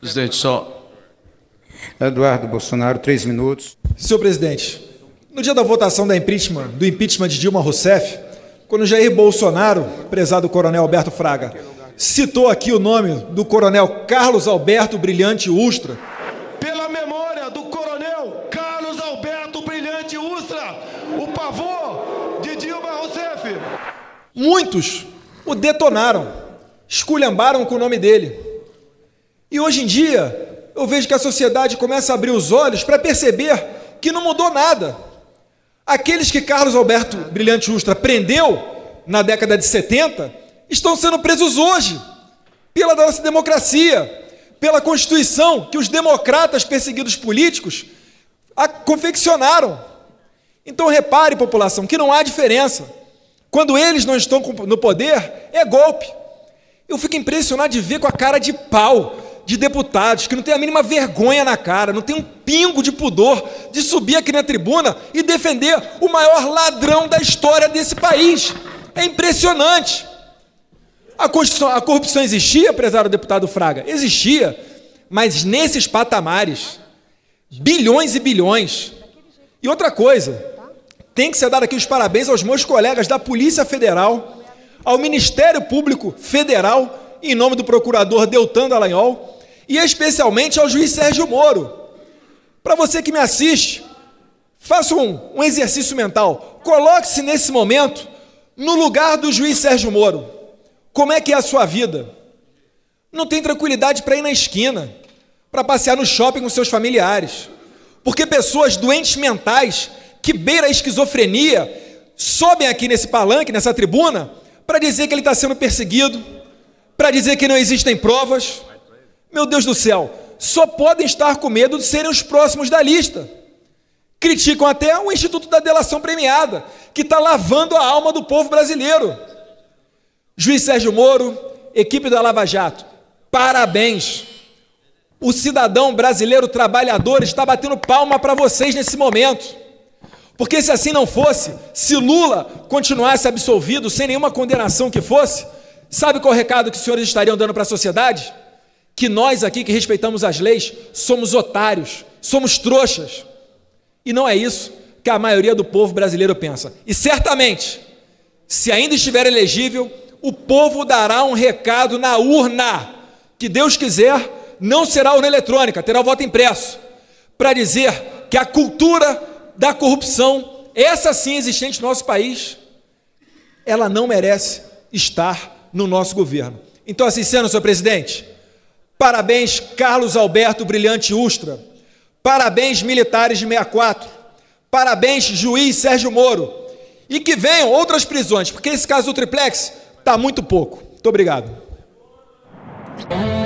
Presidente, só... Eduardo Bolsonaro, 3 minutos. Senhor presidente, no dia da votação do impeachment de Dilma Rousseff, quando Jair Bolsonaro, prezado coronel Alberto Fraga, citou aqui o nome do coronel Carlos Alberto Brilhante Ustra, pela memória do coronel Carlos Alberto Brilhante Ustra, o pavor de Dilma Rousseff, muitos o detonaram, esculhambaram com o nome dele. E hoje em dia, eu vejo que a sociedade começa a abrir os olhos para perceber que não mudou nada. Aqueles que Carlos Alberto Brilhante Ustra prendeu na década de 70 estão sendo presos hoje pela nossa democracia, pela Constituição que os democratas perseguidos políticos confeccionaram. Então repare, população, que não há diferença. Quando eles não estão no poder, é golpe. Eu fico impressionado de ver com a cara de pau de deputados que não tem a mínima vergonha na cara, não tem um pingo de pudor de subir aqui na tribuna e defender o maior ladrão da história desse país. É impressionante. A corrupção existia, prezado deputado Fraga? Existia, mas nesses patamares, bilhões e bilhões. E outra coisa, tem que ser dado aqui os parabéns aos meus colegas da Polícia Federal, ao Ministério Público Federal, em nome do procurador Deltan Dallagnol, e especialmente ao juiz Sérgio Moro. Para você que me assiste, faça um exercício mental. Coloque-se nesse momento no lugar do juiz Sérgio Moro. Como é que é a sua vida? Não tem tranquilidade para ir na esquina, para passear no shopping com seus familiares, porque pessoas doentes mentais, que beiram a esquizofrenia, sobem aqui nesse palanque, nessa tribuna, para dizer que ele está sendo perseguido, para dizer que não existem provas. Meu Deus do céu, só podem estar com medo de serem os próximos da lista. Criticam até o Instituto da Delação Premiada, que está lavando a alma do povo brasileiro. Juiz Sérgio Moro, equipe da Lava Jato, parabéns. O cidadão brasileiro trabalhador está batendo palma para vocês nesse momento. Porque se assim não fosse, se Lula continuasse absolvido sem nenhuma condenação que fosse, sabe qual é o recado que os senhores estariam dando para a sociedade? Que nós aqui que respeitamos as leis somos otários, somos trouxas. E não é isso que a maioria do povo brasileiro pensa. E certamente, se ainda estiver elegível, o povo dará um recado na urna, que Deus quiser, não será urna eletrônica, terá o voto impresso, para dizer que a cultura da corrupção, essa sim existente no nosso país, ela não merece estar no nosso governo. Então, assim sendo, senhor presidente, parabéns, Carlos Alberto Brilhante Ustra, parabéns, militares de 64, parabéns, juiz Sérgio Moro, e que venham outras prisões, porque esse caso do triplex está muito pouco. Muito obrigado.